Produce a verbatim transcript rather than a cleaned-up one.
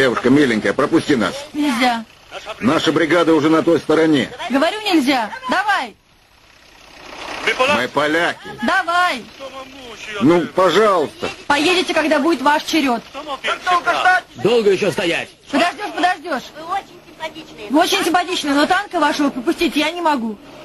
Девушка миленькая, пропусти нас. Нельзя. Наша бригада уже на той стороне. Говорю, нельзя. Давай. Мы поляки. Давай. Ну, пожалуйста. Поедете, когда будет ваш черед. Долго ждать? Долго еще стоять. Подождешь, подождешь. Вы очень симпатичные. Вы очень симпатичны, но танка вашего пропустить я не могу.